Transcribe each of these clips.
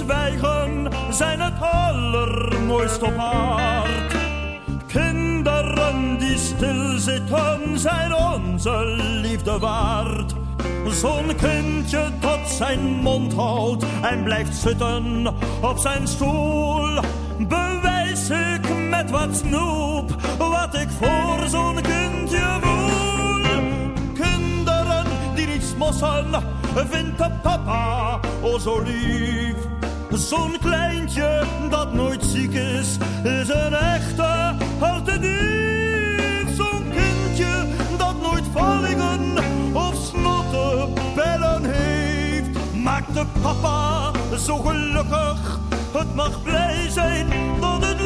zwijgen zijn het allermooist op aard. Kinderen die stilzitten zijn onze liefde waard. Zo'n kindje dat zijn mond houdt en blijft zitten op zijn stoel, bewijs ik met wat snoep wat ik voor zo'n kindje voel. Kinderen die niet smossen, vindt de papa o zo lief. Zo'n kleintje dat nooit ziek is een echte hartedief. Zo'n kindje dat nooit vallingen of snottebellen heeft, maakt de papa zo gelukkig. Het mag blij zijn dat het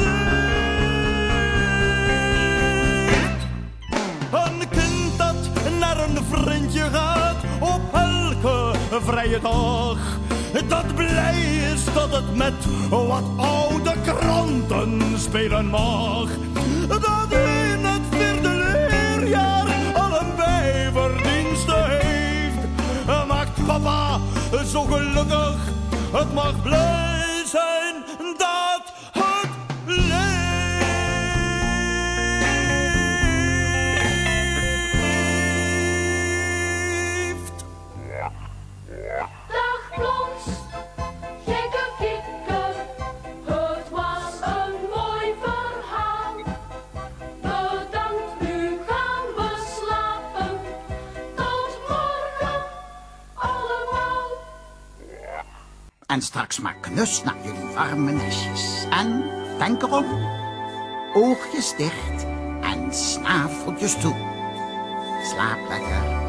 leeft. Een kind dat naar een vriendje gaat op elke vrije dag, dat blij is dat het met wat oude kranten spelen mag. Dat in het 4e leerjaar al een bijverdienste heeft, maakt papa zo gelukkig. Het mag blij zijn dat het leeft. Dag Plons, gekke kikker, het was een mooi verhaal. Bedankt, nu gaan we slapen. Tot morgen allemaal. En straks maar knus naar jullie warme nestjes. En denk erom, oogjes dicht en snaveltjes toe. Slaap lekker.